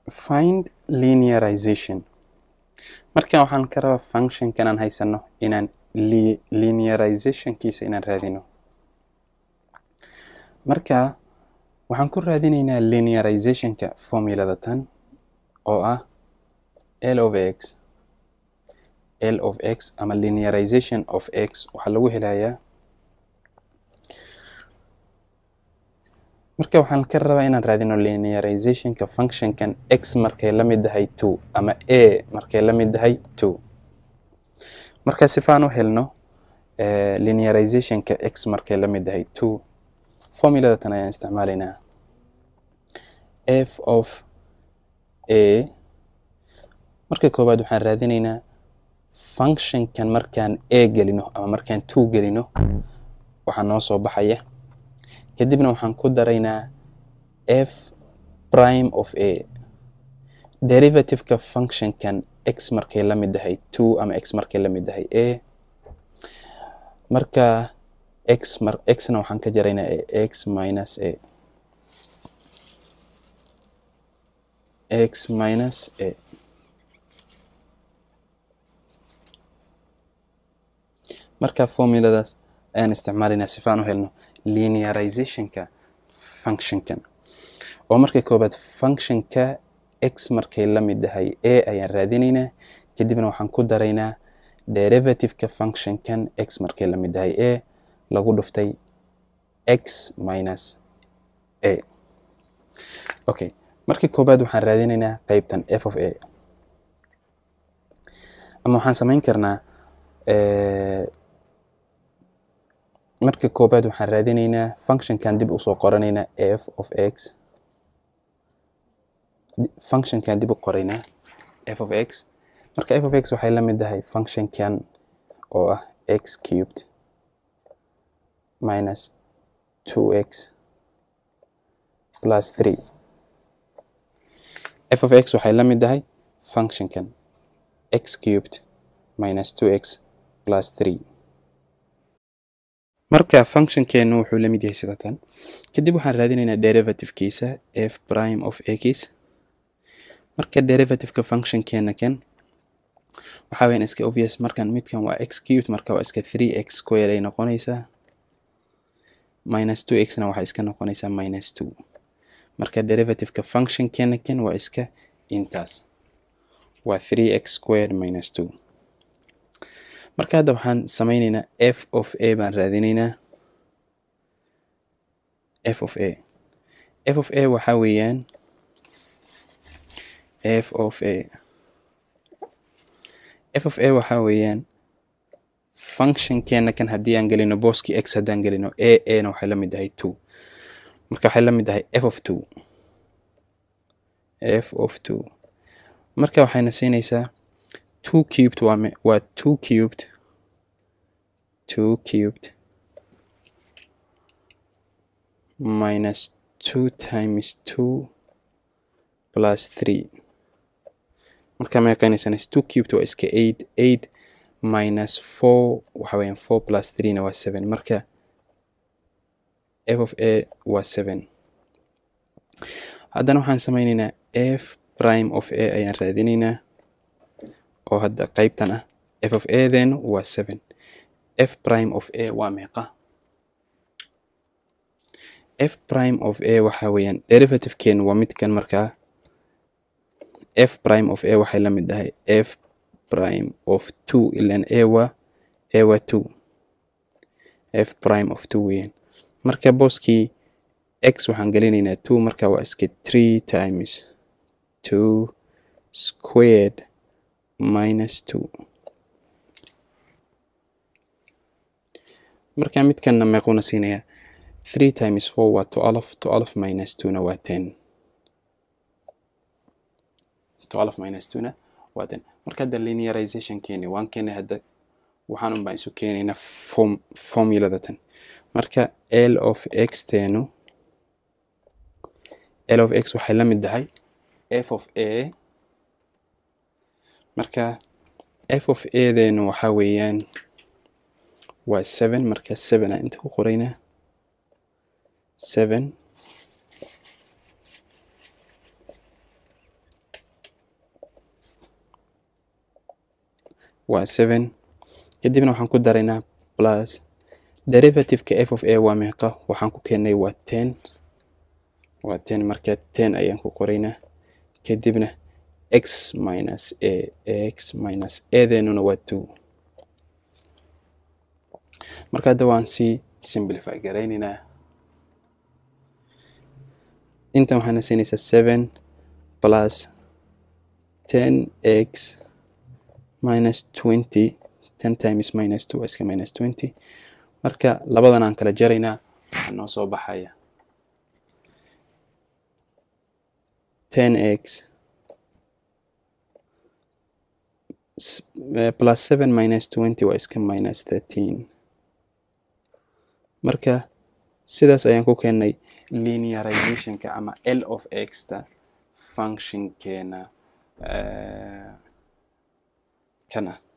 find linearization. marka waxaan ka rabaa function kan aan haysano inaan linearization kiisa inaan raadino. marka waxaan ku raadinaynaa linearization ka formulada tan oo ah L of x ama linearization of x waxa lagu helayaa. marka waxaan ka rabaa inaan raadino linearization ka function kan x markay la mid tahay 2 ama a markay la mid tahay 2. marka sifaan u helno linearization ka x markay la mid tahay 2 formulada tan ayaan isticmaalaynaa. f of a marka koobaad waxaan raadinaynaa function kan markaan a gelino ama markaan 2 gelino waxa noo soo baxaya. kadibna waxaan ku daraynaa f prime of a derivative ka function kan x markay la mid tahay 2 ama x markay la mid tahay a. marka x na waxaan ka jaraynaa x minus a x minus a. marka formuladaas ayaan isticmaalaynaa sifaan u helno linearization ka function kan oo marka koobaad function ka x markay la mid tahay a ayaan raadinaynaa. kadibna waxaan ku daraynaa derivative ka function kan x markay la mid tahay a lagu dhuftay x minus a. okay marka koobaad waxaan raadinaynaa qaybtan f of a ama waxaan samayn karnaa marka koobaad waxaan raadinaynaa function kan dib u soo qoranaynaa f of x function kan dib u qoraynaa f of x. marka f of x waxay la mid tahay function kan oo ah x cubed minus 2x plus 3. f of x waxay la mid tahay function kan x cubed minus 2x plus 3. marka function keenu wuxuu la mid yahay sida tan. kadib waxaan raadinaynaa derivative kiisa f prime of x. marka derivative ka function keena kan waxa weyn iska obvious. markan midkan waa x cubed marka waa iska 3x square ay noqonaysaa minus 2x na waxa iska noqonaysaa minus 2. marka derivative ka function keena kan waa iska intaas waa 3x square minus 2. marka hadda waxaan samaynaynaa f of a baan raadinaynaa. f of a waxa weeyaan f of a waxa weeyaan function keena kan haddii aan gelino booski x haddaan gelino a na waxay la mid tahay 2. marka waxay la mid tahay f of 2. marka waxayna siinaysaa 2 cubed waa 2 cubed minus 2 times 2 plus 3. marka meeqaynaysan 2 cubed waa iska 8 minus 4 waxa weeyaan 4 plus 3 na waa 7. marka f of a waa 7. haddana waxaan samaynaynaa f prime of a ayaan raadinaynaa oo hadda qaybtan ah f of a then waa 7. f prime of a waa meeqa? f prime of a waxa weeyaan derivative keen waa midkan. markaa f prime of a waxay la mid tahay f prime of 2 ilaan a waa 2 f prime of 2 weeyaan. marka booskii x waxaan gelinaynaa 2 marka waa iska 3 times 2 squared minus 2. marka midkanna meequna siinayaa 3 times 4 waa 12 minus 2 na waa 10. 12 minus 2 na waa 10. marka hadda linearization keeni waan keenay. hadda waxaan un baan isu keenaynaa formulada tan. marka L of x teenu L of x waxay la mid tahay f of a. marka f of a deenu waxa weeyaan waa 7. marka 7 aan inta ku qoraynaa 7 waa 7 kadibna waxaan ku daraynaa plus derivative-ka f of a waa meeqa waxaan ku keenay waa 10 marka 10 ayaan ku qoraynaa kadibna x minus a deenuna waa 2 marka hadda waan sii simplify garaynaynaa intan waxaana siinaysaa 7 plus 10x minus 20 10 times minus 2 iska minus 20 marka labadan aan kala jaraynaa waxaa noo soo baxaya 10x plus 7 minus 20 waa iska minus 13 marka sidaas ayaan ku keenay linearizationka ama L of x ta functionkeena kana